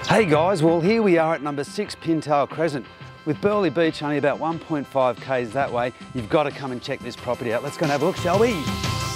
Hey guys, well here we are at number 6 Pintail Crescent. With Burleigh Beach only about 1.5 k's that way, you've got to come and check this property out. Let's go and have a look, shall we?